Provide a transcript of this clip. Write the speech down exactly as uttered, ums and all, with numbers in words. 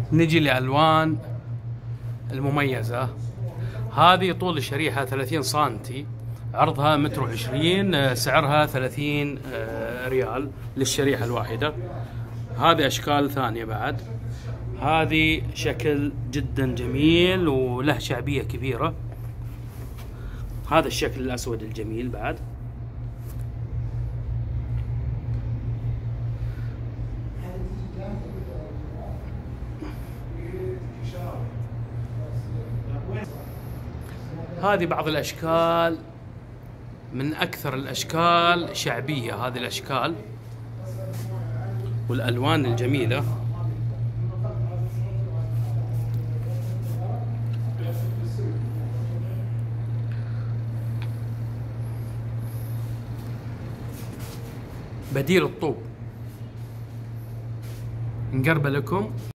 نجي لألوان المميزة. هذه طول الشريحة ثلاثين سنتي، عرضها متر وعشرين، سعرها ثلاثين ريال للشريحة الواحدة. هذه أشكال ثانية بعد. هذه شكل جدا جميل وله شعبية كبيرة. هذا الشكل الأسود الجميل بعد. هذه بعض الأشكال من أكثر الأشكال شعبية، هذه الأشكال والألوان الجميلة. بديل الطوب. نقرب لكم.